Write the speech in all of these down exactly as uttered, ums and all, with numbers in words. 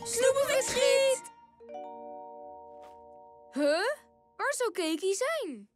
Snoepenvriet! Huh? Waar zou Keki zijn?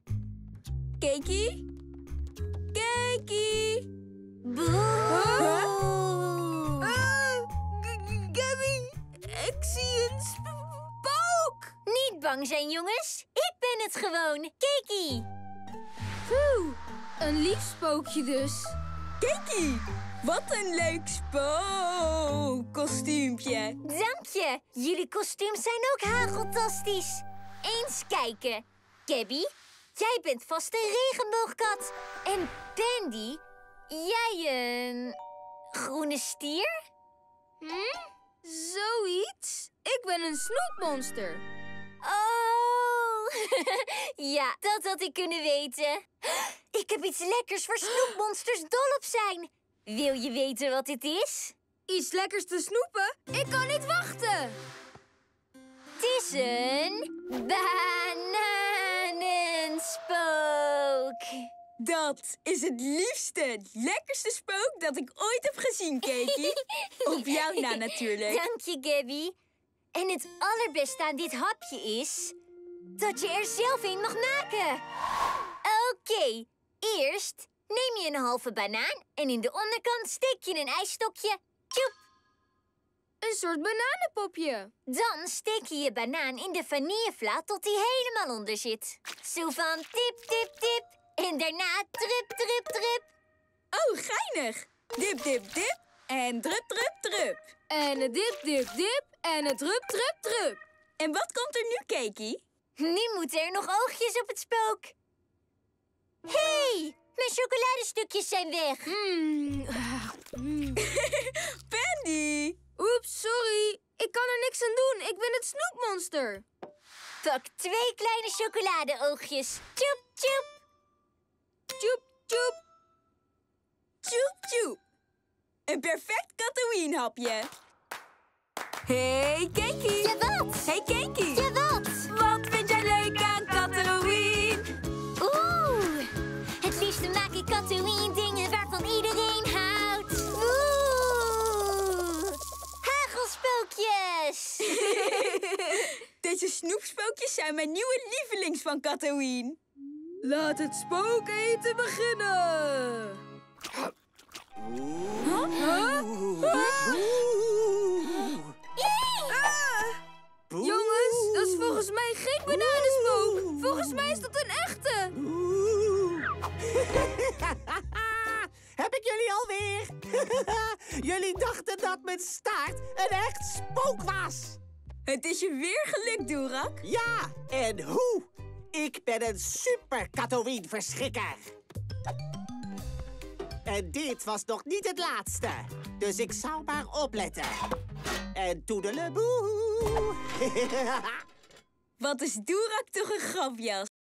Keki? Keki! Huh? Uh, Gabby, ik zie een spook! Niet bang zijn, jongens. Ik ben het gewoon, Keki. Phew, een lief spookje dus. Keki, wat een leuk spookkostuumpje. Dank je. Jullie kostuums zijn ook hageltastisch. Eens kijken. Gabby, jij bent vast een regenboogkat. En Bandy, jij een groene stier? Hm? Zoiets? Ik ben een snoepmonster. Oh, ja, dat had ik kunnen weten. Ik heb iets lekkers waar snoepmonsters dol op zijn. Wil je weten wat dit is? Iets lekkers te snoepen? Ik kan niet wachten. Het is een bananenspook. Dat is het liefste, lekkerste spook dat ik ooit heb gezien, Keki. Op jou na natuurlijk. Dank je, Gabby. En het allerbeste aan dit hapje is dat je er zelf een mag maken. Oké, okay, eerst neem je een halve banaan en in de onderkant steek je een ijsstokje. Tjoep! Een soort bananenpopje. Dan steek je je banaan in de vanillevla tot die helemaal onder zit. Zo van tip, tip, tip. En daarna drup, drup, drup. Oh, geinig. Dip, dip, dip. En drup, drup, drup. En het dip, dip, dip. En het drup, drup, drup. En wat komt er nu, Keki? Nu moeten er nog oogjes op het spook. Hé, hey, mijn chocoladestukjes zijn weg. Mm. Mm. Bandy. Oeps, sorry. Ik kan er niks aan doen. Ik ben het snoepmonster. Pak twee kleine chocoladeoogjes. Tjoep, tjoep. Tjoep, tjoep. Tjoep, tjoep. Een perfect Katooien-hapje. Hey, Keki. Ja, wat? Hey, Keki. Ja, wat? Wat vind jij leuk aan Katooien? Oeh, het liefste maak ik Katooien dingen waarvan iedereen houdt. Oeh, hagelspookjes. Deze snoepspookjes zijn mijn nieuwe lievelings van Katooien. Laat het spooketen beginnen. Huh? Huh? Huh? Ah! Jongens, dat is volgens mij geen bananenspook. Volgens mij is dat een echte. Heb ik jullie alweer? Jullie dachten dat mijn staart een echt spook was. Het is je weer gelukt, Doerak. Ja, en hoe? Ik ben een super Katooien-verschrikker. En dit was nog niet het laatste. Dus ik zou maar opletten. En toedeleboe. Wat is Doerak toch een grapjas.